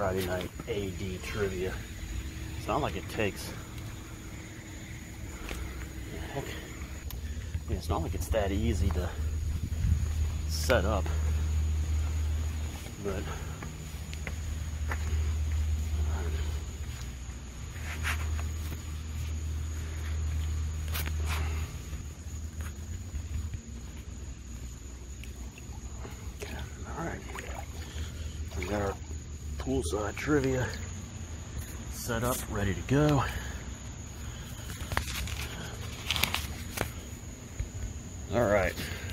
Friday night AD trivia. It's not like it takes, heck, I mean, it's not like it's that easy to set up, but alright, we got our poolside trivia set up, ready to go. Alright,